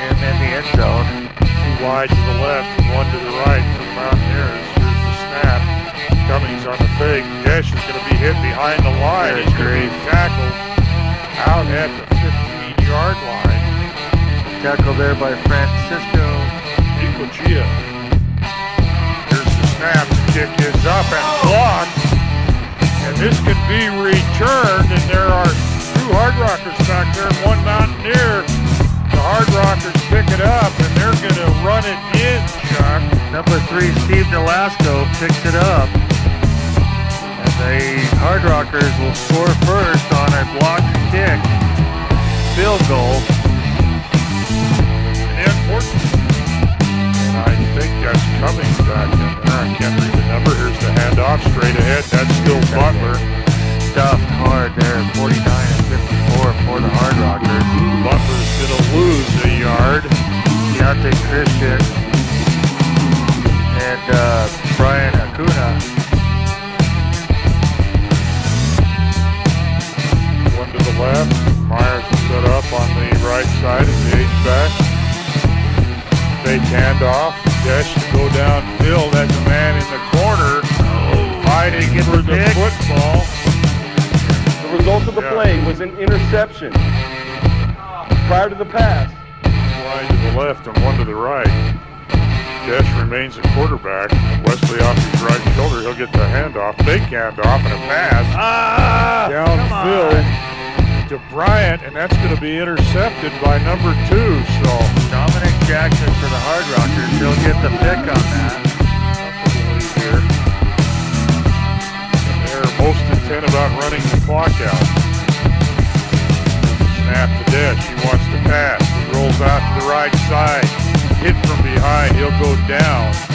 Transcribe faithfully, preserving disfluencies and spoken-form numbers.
him in the end zone. Two wide to the left and one to the right for the Mountaineers. Here's the snap. Cummings on the fake. Desch is going to be hit behind the line. He's going to be tackled out at the fifteen-yard line. Tackle there by Francisco Equagia. Here's the snap. The kick is up and blocked. And this can be returned, and there are two Hard Rockers back there and one Mountaineer. The Hard Rockers pick it up, and they're going to run it in, Chuck. Number three, Steve Nolasco, picks it up. And the Hard Rockers will score first on a blocked kick. Field goal. And I think that's Cummings back in there. I can't read the number. Here's the handoff straight ahead. That's still Butler. Stuffed hard there, forty-nine and fifty-four for the Hard Rockers. Butler's going to lose a yard. Deontay Christian and uh, Brian Acuna. One to the left. Myers is set up on the right side of the H-back. Fake handoff. Desch to go downfield. That's a man in the corner fighting for the pick. football. The result of the Yeah. play was an interception. Prior to the pass, Wide to the left and one to the right. Desch remains a quarterback. Wesley off his right shoulder. He'll get the handoff. Fake handoff and a pass. Ah! Downfield to Bryant, and that's going to be intercepted by number two. So Dominic Jackson for the Hard Rockers. He'll get the pick on that. here. And they're most intent about running the clock out. Snap to Desch. He wants to pass. He rolls out to the right side. Hit from behind. He'll go down.